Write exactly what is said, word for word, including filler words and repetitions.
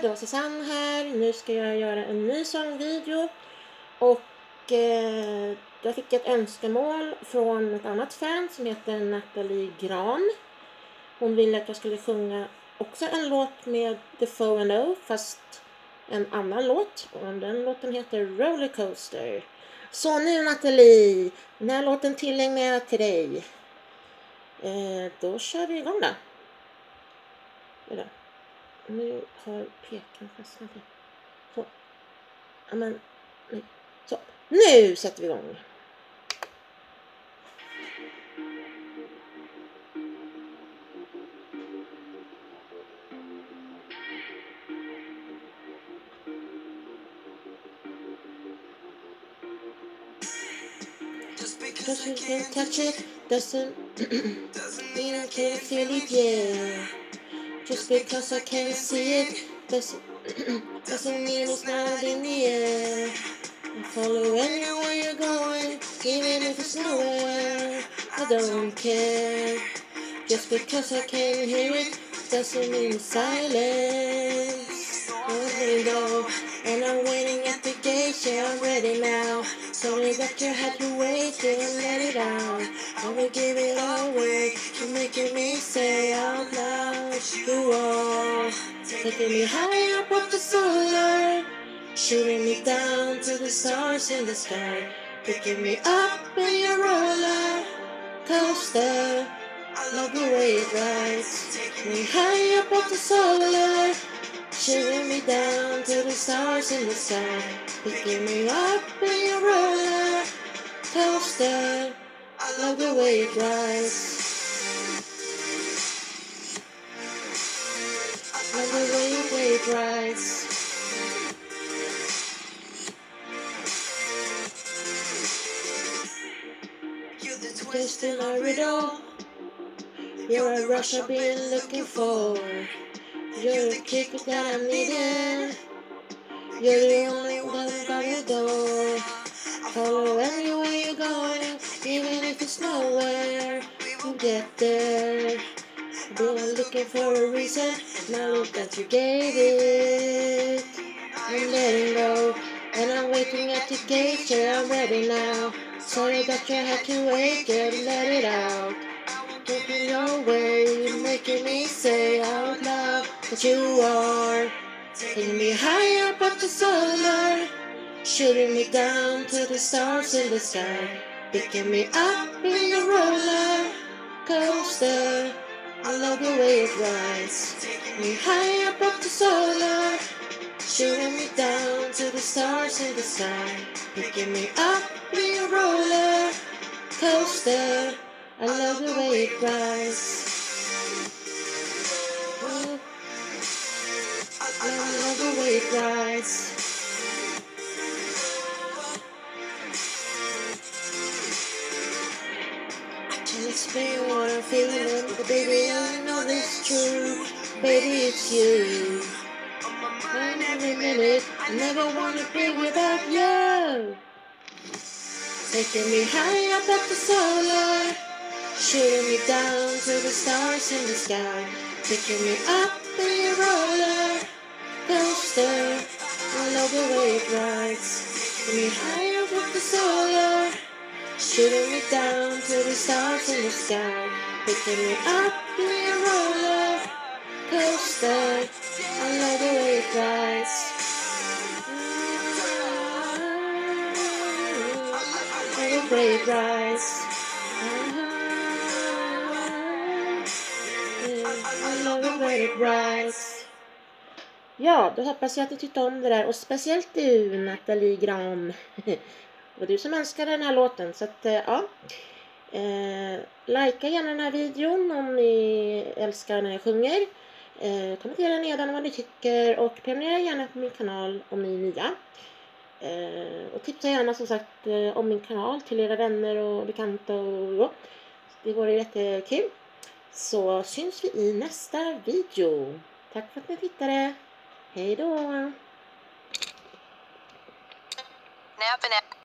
det var Susanne här. Nu ska jag göra en ny sångvideo. Och eh, jag fick ett önskemål från ett annat fan som heter Nathalie Gran. Hon ville att jag skulle sjunga också en låt med The Foe and O, fast en annan låt. Och den låten heter Rollercoaster. Så nu Nathalie, den här låten tillägnar jag till dig. Eh, då kör vi igång då. Eller, nu har peken fastnat. Så. Ja, men, nej. Så. Nu sätter vi igång. Just because you can't touch it doesn't mean I can't feel it, yeah. Just because I can't see it doesn't, doesn't mean it's not in the air. I follow anywhere you're going, even if it's nowhere. I don't care. Just because I can't hear it doesn't mean it's silence. I'm letting go, and I'm waiting at the gate, yeah, I'm ready now. Sorry that you had to wait and let it out. I will give it all away. You're making me say out loud. You are taking me high up up the solar, shooting me down to the stars in the sky, picking me up in your roller coaster. I love the way it rides. Taking me high up up the solar, shooting me down to the stars in the sky, picking me up in your roller coaster. I love the way it rides. I love the way it, way it rides. You're the twist in my riddle. You're a rush I've been looking for. You're the kick that I'm needing. You're the only one I've got to go. Follow anywhere you're going, even if it's nowhere. We'll get there. I've been looking for a reason, now look that you gave it. I'm letting go, and I'm waiting at the gate, yeah, I'm ready now. Sorry that you had to wait, yeah, let it out. Taking your way, you're making me say out loud that you are taking me high up up the solar, shooting me down to the stars in the sky, picking me up in the roller coaster. I love the way it rides. Taking me high up up the solar, shooting me down to the stars in the sky, picking me up in the roller coaster. I love the way it rides. Oh, I love the way it rides. I can't explain what I'm feeling, but baby I know this true. Baby it's you. And every minute I never wanna be without you. Taking me high up at the solar, shooting me down to the stars in the sky, picking me up in your roller coaster. I love the way it rides. Taking me high up at the solar, shooting me down to the stars in the sky, picking me up in your roller coaster. I love the way it rides. I love the way it rides. I love the way it rides. Ja, då hoppas jag att du tyckte om det där. Och speciellt du, Nathalie Gran. Det var du som önskade den här låten. Så att, ja. Eh, Likea gärna den här videon om ni älskar när jag sjunger. Eh, kommentera nedan vad ni tycker. Och prenumerera gärna på min kanal om ni är nya. Eh, och tipsa gärna som sagt eh, om min kanal till era vänner och bekanta. Och, ja. Det vore jättekul. Så syns vi i nästa video. Tack för att ni tittade. Hej då!